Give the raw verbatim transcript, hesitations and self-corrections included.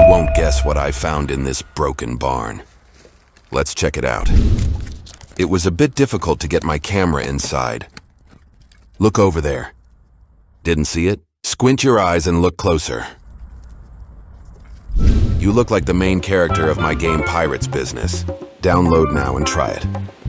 won't guess what I found in this broken barn. Let's check it out. It was a bit difficult to get my camera inside. Look over there. Didn't see it? Squint your eyes and look closer. You look like the main character of my game Pirates Business. Download now and try it.